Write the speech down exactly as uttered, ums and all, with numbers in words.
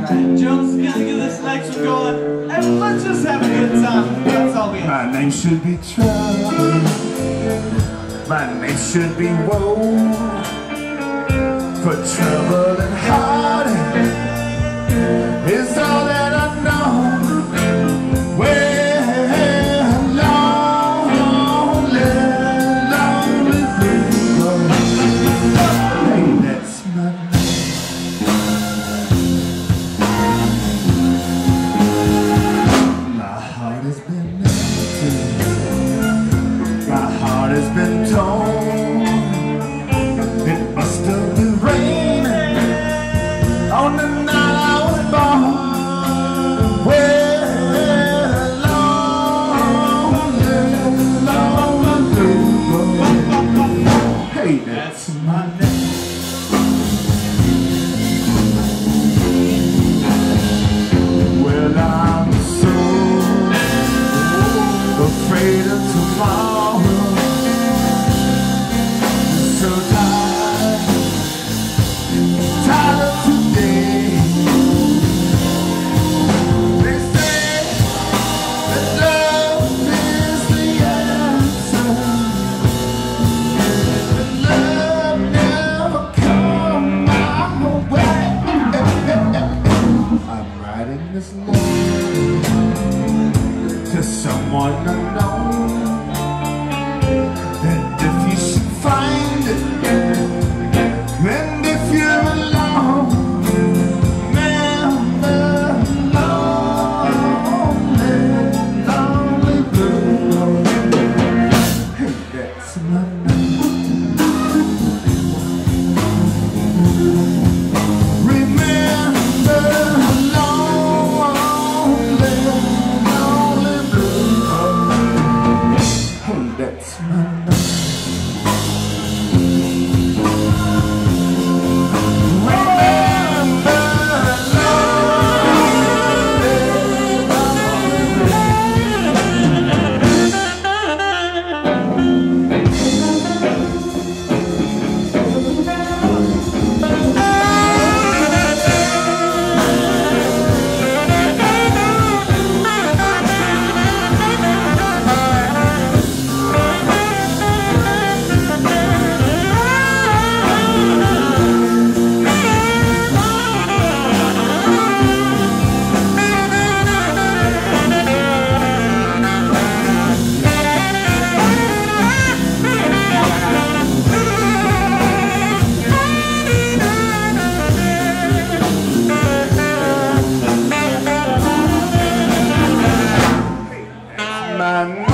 Alright, Jones is gonna get this next one going, and let's just have a good time. That's all we have. My name should be trouble. My name should be woe. For trouble and heartache is all that I know. Well, lonely, lonely blue. Hey, that's my name. My heart has been empty. My heart has been torn. It must have been raining on the night I was born. Well, lonely, lonely blue. Hey, that's my name. Well, I'm so afraid of tomorrow. So tired, tired of today. They say that love is the answer, but love never comes my way. I'm writing this letter to someone unknown, and if you should find it, and if you're alone, remember, lonely, lonely blue. Hey, that's my name. Remember, lonely, lonely blue. Hey, that's my name. Man.